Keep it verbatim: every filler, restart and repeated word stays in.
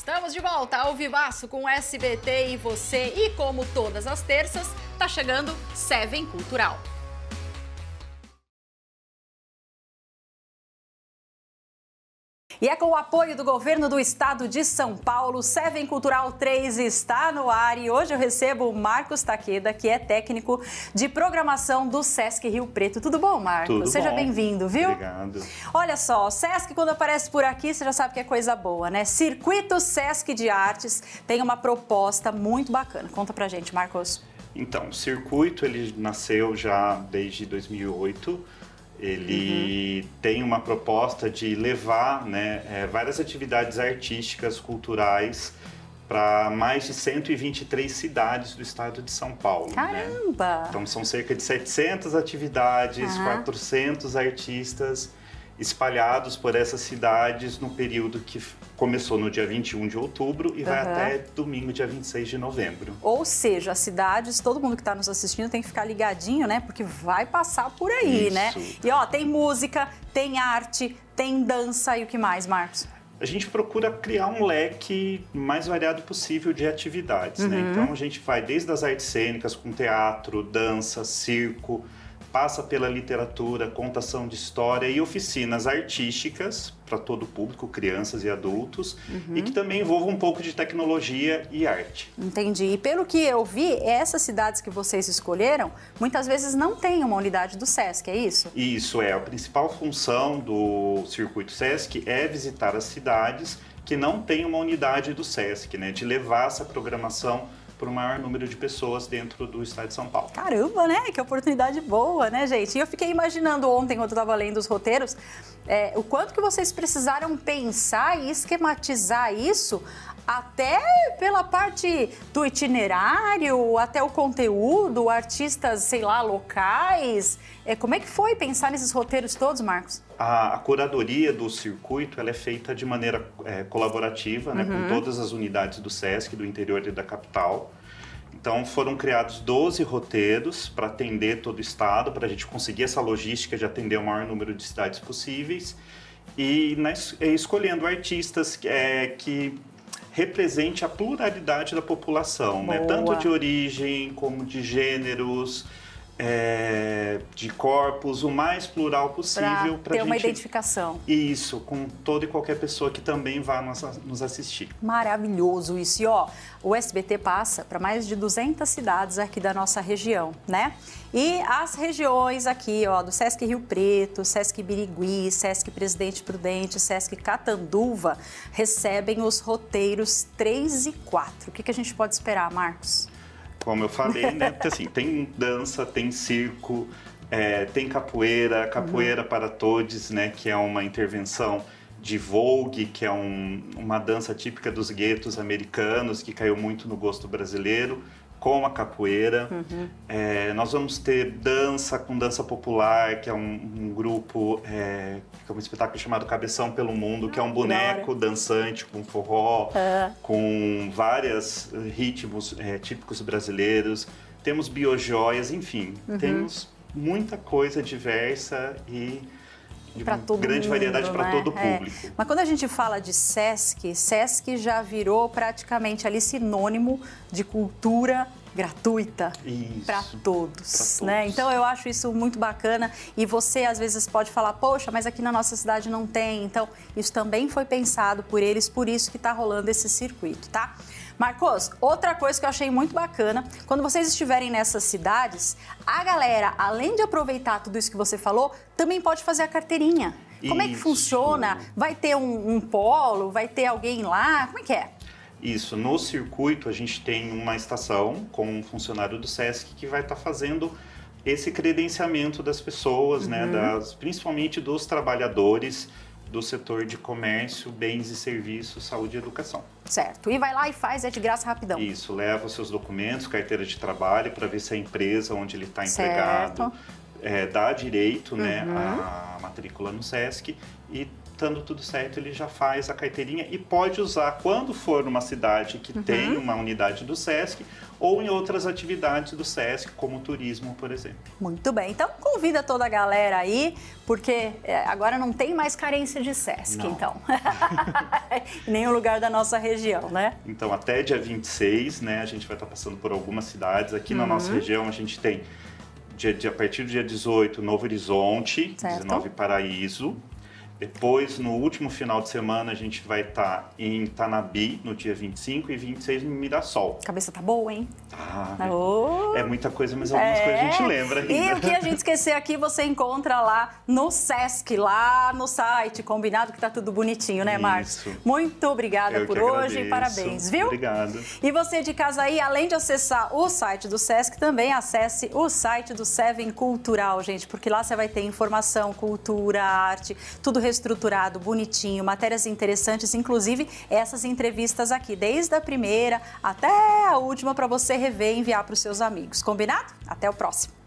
Estamos de volta ao vivaço com o S B T e você. E como todas as terças, tá chegando Seven Cultural. E é com o apoio do governo do estado de São Paulo, Seven Cultural três está no ar e hoje eu recebo o Marcos Takeda, que é técnico de programação do Sesc Rio Preto. Tudo bom, Marcos? Tudo Seja bem-vindo, viu? Obrigado. Olha só, o Sesc, quando aparece por aqui, você já sabe que é coisa boa, né? Circuito Sesc de Artes tem uma proposta muito bacana. Conta pra gente, Marcos. Então, o circuito, ele nasceu já desde dois mil e oito. Ele uhum. tem uma proposta de levar, né, é, várias atividades artísticas, culturais, para mais de cento e vinte e três cidades do estado de São Paulo. Caramba! Né? Então, são cerca de setecentas atividades, uhum. quatrocentos artistas espalhados por essas cidades no período que começou no dia vinte e um de outubro e uhum. vai até domingo, dia vinte e seis de novembro. Ou seja, as cidades, todo mundo que está nos assistindo tem que ficar ligadinho, né? Porque vai passar por aí, Isso. né? E ó, tem música, tem arte, tem dança e o que mais, Marcos? A gente procura criar um leque mais variado possível de atividades, uhum. né? Então a gente vai desde as artes cênicas, com teatro, dança, circo, passa pela literatura, contação de história e oficinas artísticas para todo o público, crianças e adultos, uhum. e que também envolvam um pouco de tecnologia e arte. Entendi. E pelo que eu vi, essas cidades que vocês escolheram, muitas vezes não têm uma unidade do Sesc, é isso? Isso é. A principal função do Circuito Sesc é visitar as cidades que não têm uma unidade do Sesc, né? De levar essa programação para o maior número de pessoas dentro do estado de São Paulo. Caramba, né? Que oportunidade boa, né, gente? E eu fiquei imaginando ontem, quando eu estava lendo os roteiros, é, o quanto que vocês precisaram pensar e esquematizar isso, até pela parte do itinerário, até o conteúdo, artistas, sei lá, locais. É, como é que foi pensar nesses roteiros todos, Marcos? A, a curadoria do circuito ela é feita de maneira é, colaborativa, né, uhum. com todas as unidades do Sesc, do interior e da capital. Então foram criados doze roteiros para atender todo o estado, para a gente conseguir essa logística de atender o maior número de cidades possíveis. E nós, é, escolhendo artistas é, que represente a pluralidade da população, né? Tanto de origem como de gêneros, é, de corpos, o mais plural possível para ter gente... uma identificação. Isso, com toda e qualquer pessoa que também vá nos assistir. Maravilhoso isso. E ó, o S B T passa para mais de duzentas cidades aqui da nossa região, né? E as regiões aqui, ó, do Sesc Rio Preto, Sesc Birigui, Sesc Presidente Prudente, Sesc Catanduva, recebem os roteiros três e quatro. O que que a gente pode esperar, Marcos? Como eu falei, né? Assim, tem dança, tem circo, é, tem capoeira, capoeira uhum. para todos, né? Que é uma intervenção de Vogue, que é um, uma dança típica dos guetos americanos, que caiu muito no gosto brasileiro, com a capoeira. Uhum. É, nós vamos ter dança com dança popular, que é um, um grupo, é, que é um espetáculo chamado Cabeção pelo Mundo, que é um boneco dançante com forró, uhum. com vários ritmos é, típicos brasileiros. Temos biojoias, enfim, uhum. temos muita coisa diversa e de uma grande mundo, variedade para né? todo o público. É. Mas quando a gente fala de Sesc, Sesc já virou praticamente ali sinônimo de cultura gratuita para todos, né? todos. Então eu acho isso muito bacana e você às vezes pode falar, poxa, mas aqui na nossa cidade não tem. Então isso também foi pensado por eles, por isso que está rolando esse circuito, tá? Marcos, outra coisa que eu achei muito bacana, quando vocês estiverem nessas cidades, a galera, além de aproveitar tudo isso que você falou, também pode fazer a carteirinha. Como isso. é que funciona? Vai ter um, um polo? Vai ter alguém lá? Como é que é? Isso, no circuito a gente tem uma estação com um funcionário do Sesc que vai estar tá fazendo esse credenciamento das pessoas, uhum. né, das, principalmente dos trabalhadores do setor de comércio, bens e serviços, saúde e educação. Certo. E vai lá e faz, é de graça rapidão. Isso, leva os seus documentos, carteira de trabalho, para ver se a empresa onde ele está empregado é, dá direito, uhum. né, à matrícula no Sesc e estando tudo certo, ele já faz a carteirinha e pode usar quando for numa cidade que uhum. tem uma unidade do SESC ou em outras atividades do SESC, como turismo, por exemplo. Muito bem, então convida toda a galera aí, porque agora não tem mais carência de SESC, não. Então. Em nenhum lugar da nossa região, né? Então, até dia vinte e seis, né, a gente vai estar passando por algumas cidades. Aqui uhum. na nossa região, a gente tem, dia, dia, a partir do dia dezoito, Novo Horizonte, certo. dezenove, Paraíso. Depois, no último final de semana, a gente vai estar em Tanabi, no dia vinte e cinco, e vinte e seis no Mirassol. A cabeça tá boa, hein? Tá. Oh. É muita coisa, mas algumas é. coisas a gente lembra ainda. E o que a gente esquecer aqui, você encontra lá no SESC, lá no site, combinado que tá tudo bonitinho, né, Marcos? Isso. Muito obrigada Eu por hoje e parabéns, viu? Obrigado. E você de casa aí, além de acessar o site do SESC, também acesse o site do Seven Cultural, gente, porque lá você vai ter informação, cultura, arte, tudo estruturado, bonitinho, matérias interessantes, inclusive essas entrevistas aqui, desde a primeira até a última, para você rever e enviar para os seus amigos. Combinado? Até o próximo!